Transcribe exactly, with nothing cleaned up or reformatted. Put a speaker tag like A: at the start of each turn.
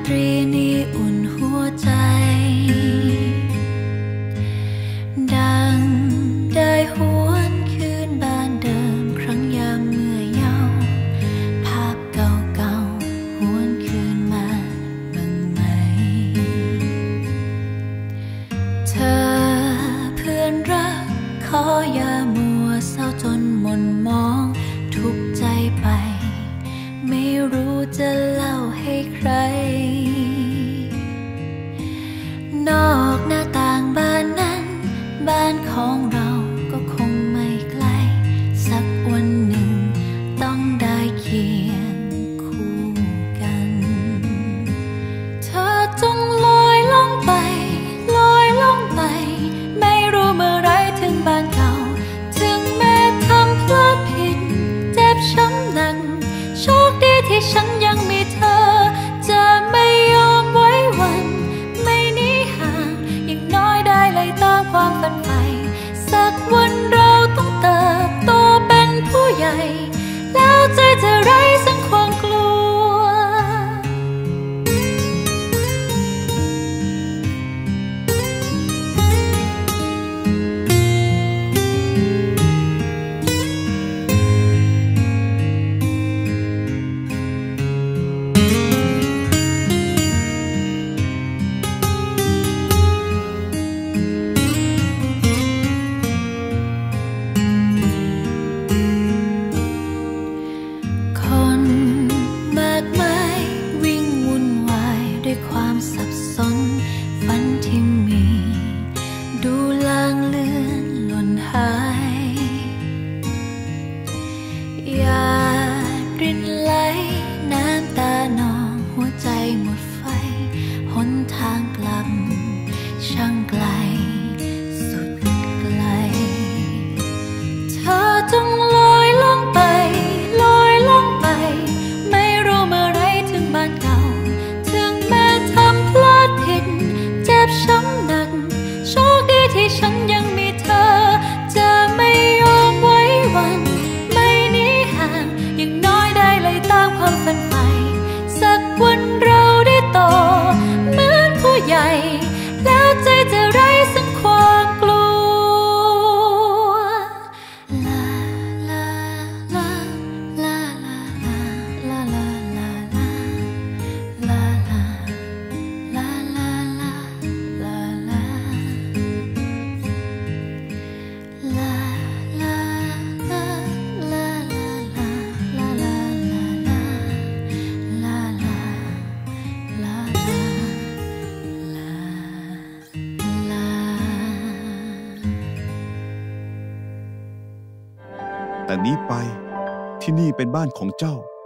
A: รีนี้อุ่นหัวใจดังได้หวนคืนบ้านเดิมครั้งยามเมื่อเยาว์ภาพเก่าๆหวนคืนมาบ้างไหมเธอเพื่อนรักขออย่ามัวเศร้าจนหม่นมองทุกข์ใจไปไม่รู้จะเล่าให้ใครนอกหน้าต่างบ้านนั้นบ้านของเราก็คงไม่ไกลสักวันหนึ่งต้องได้เคียงคู่กันเธอจงลอยล่องไปลอยล่องไปไม่รู้เมื่อไรถึงบ้านเก่าถึงแม้ทำพลาดผิดเจ็บช้ำหนักโชคดีที่ฉันยังมีเธอจะไม่ยอมไว้วันไม่หนีห่างอย่างน้อยได้เลยตามความฝันใฝ่สักวันเราต้องเติบโตเป็นผู้ใหญ่แล้วใจจะไร้ซึ่งความกลัวความสับสนฝันที่มีดูลางเลือนหล่นหายหยาดรินไหลน้ำตานองหัวใจหมดไฟหนทางกลับช่างไกลสุดไกลเธอจงลอยล่องไปลอยล่องไปไม่รู้เมื่อไรถึงบ้านเก่าเจ็บช้ำหนักโชคดีที่ฉันยังมีเธอจะไม่ยอมไว้วันไม่หนีห่างอย่างน้อยได้เลยตามความฝันใฝ่สักวันเราได้โตเหมือนผู้ใหญ่แล้วใจจะไร้ซึ่งความกลัวลาลาลาลาลาลาลาลาลาลาลา
B: แต่นี้ไปที่นี่เป็นบ้านของเจ้า